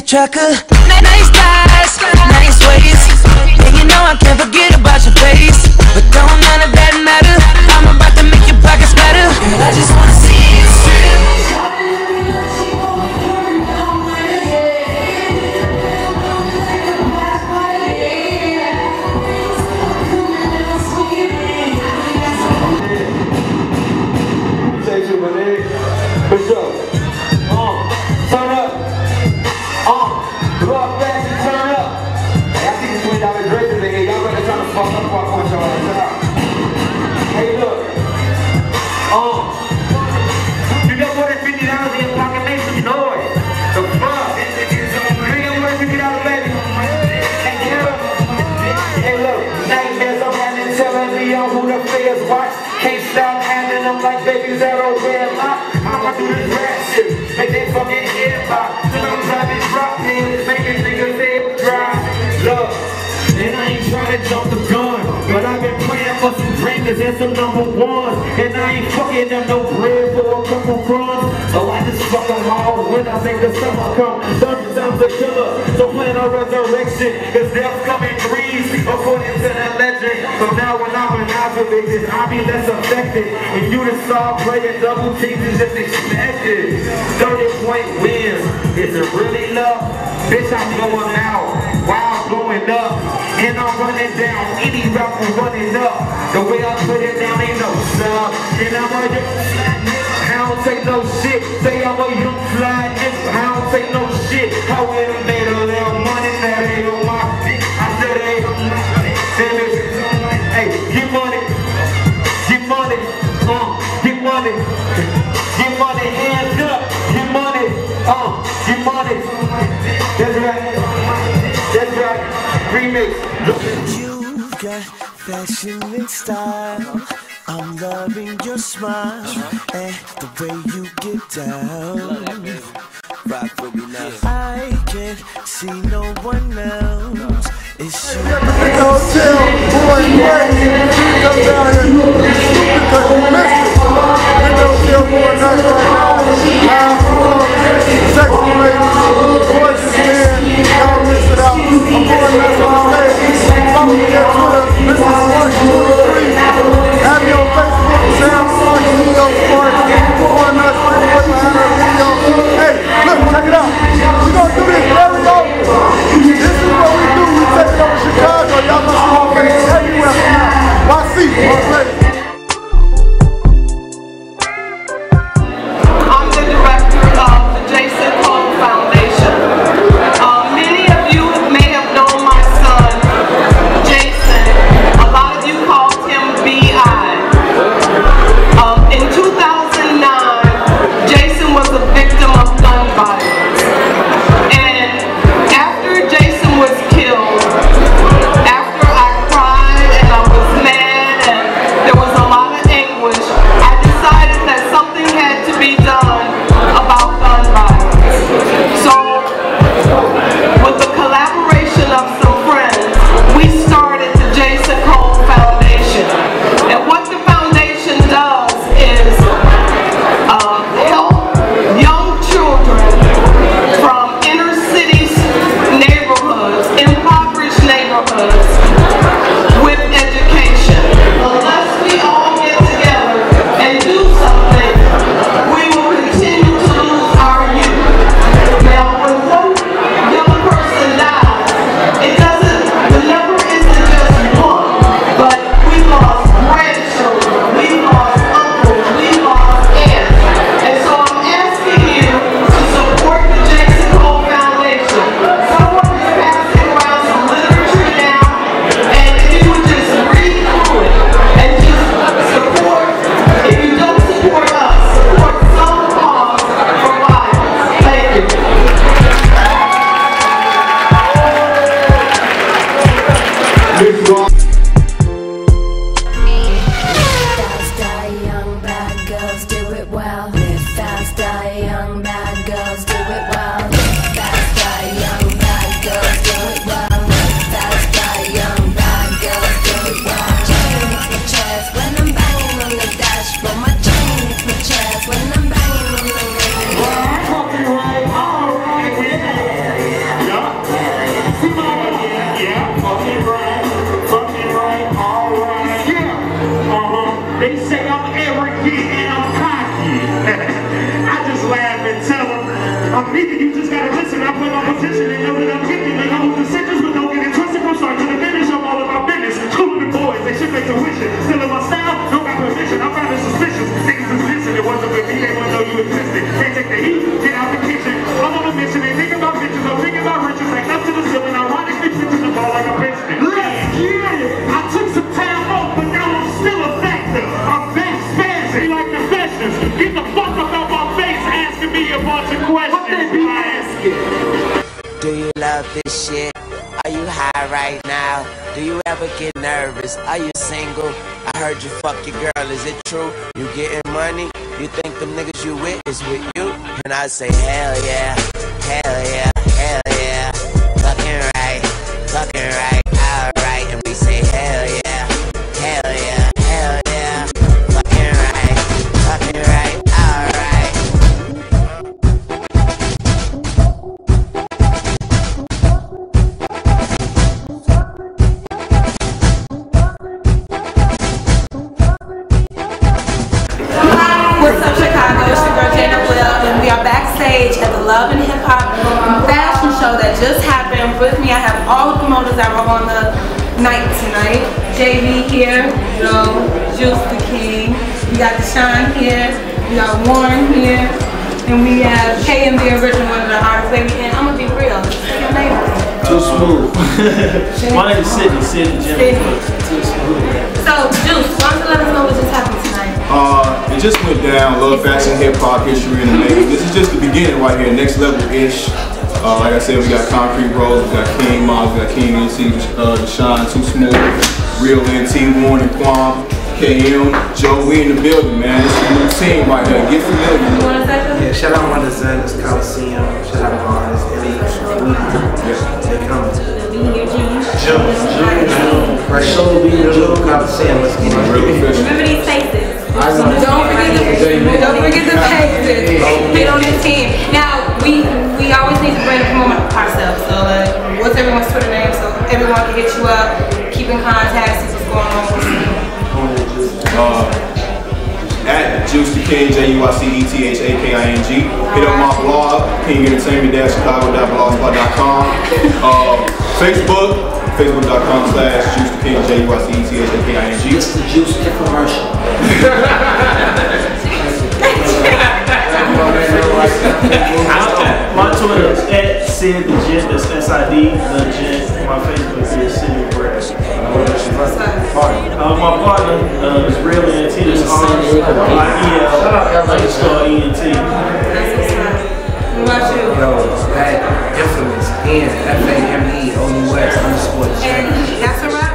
tracker. Nice thighs, nice waist, and you know I can't forget about your face. But don't none of that matter, I'm about to make your pockets better. Girl, I just wanna see you strip. Can't stop handing them like babies at a red light. I'ma do this rap shit, make they fucking head pop. Till I'm driving drop pins, making niggas head dry. Look, and I ain't trying to jump the gun, but I've been praying for some dreamers and some #1s. And I ain't fucking them no bread for a couple crumbs. So I just fuck them all when I make the summer come. Sometimes a killer, so plan a resurrection, cause death come in threes, according to the legend. So now when I'm an observation, I'll be less affected. When you the star player, double teams is just expected. 30-point wins, is it really love? Bitch, I'm blowing out while I'm blowing up. And I'm running down any rapper running up. The way I put it down ain't no sub. And I'm a young fly nigga, I don't take no shit. Say I'm a young fly nigga, I don't take no shit. I went and made a little money, that ain't on my dick. I said it ain't on my dick. Damn it. Hey, get money, get money, get money, get money, hands up, get money, get money. That's right, that's right, remix. You got fashion and style. I'm loving your smile and the way you get down. Rock with me now. I can't see no one else. It's you. Hotel, boy, come down here. Because you missed it. Hotel, boy, nice right now. Sexy ladies, gorgeous men. Y'all miss it out. I'm going that's on stage. Follow me at Twitter. This is 123. Have me on Facebook, Sam Clark, New York Sports. Boy, nice right with my video. Hey, look, check it out. We're going to do this very often. This is what we do. We take it over Chicago. Y'all must be everywhere from now. YC, I'm arrogant and I'm cocky. I just laugh and tell them, I'm neither, you just gotta listen. I put my position and know that I'm gifted. They know the decisions, but don't get it twisted. From start to the finish, I'm all about business. Schooling the boys, they should make tuition. Still in my style, don't got permission. I'm rather suspicious. Niggas is missing, it wasn't with me, they wouldn't know you existed. They take the heat, get out the kitchen. I'm on a mission, they think about bitches, I'm thinking about riches. Like up to the ceiling, ironically pitching the ball like a pitchman. Let's get it! I took some time off, but now I'm still effective. I'm back spazzing like the Festers. Get the fuck up out my face, asking me a bunch of questions. What they be asking? Do you love this shit? Are you high right now? Do you ever get nervous? Are you single? I heard you fuck your girl, is it true? You getting money? You think them niggas you with is with you? And I say hell yeah, hell yeah, hell yeah. Fucking right, alright. And we say hell yeah, hell yeah, hell yeah. Fucking right, alright. What's up, Chicago? It's your girl Jana Will, and we are backstage at the Love and Hip Hop fashion show that just happened. With me, I have all the promoters that were on the night tonight. JV here, Juice the King. We got Deshaun here. We got Warren here, and we have K and the original, one of the artists, baby. And I'm gonna be real. Say your name. Too smooth. My name is Sydney Jim. Too smooth. So, Juice, why don't you let us know what just happened tonight? It just went down. Love, Fashion, Hip Hop, History, and the Making. This is just the beginning right here. Next level-ish. Like I said, we got Concrete Rose, we got King Miles, we got King NC, Deshaun, Too Smooth, Real NT, Warren and Kwam, KM, Joe, we in the building, man. This is a new team right here. Get familiar. You want to say something? Yeah, shout out my designers, Coliseum. Shout out my artists, they coming. Rasholo be in the little Coliseum. Let's get it. Remember these faces. Don't forget the faces. Get on this team. Now we always need to bring the promoter ourselves. So what's everyone's Twitter name so everyone can hit you up, keep in contact, see what's going on. At Juice the King, JUICETHAKING. Hit up my blog, kingentertainment-chicago.blogspot.com. Facebook, facebook.com/Juice the King, JUICETHAKING. It's the Juice infomercial. My Twitter is @Sid the Gent, that's SID the Gent. My Facebook is Sid Brett. My partner is Real ENT, that's REL_ENT. What about you? Yo, that infamous N FAMEOUS_J. And that's a wrap.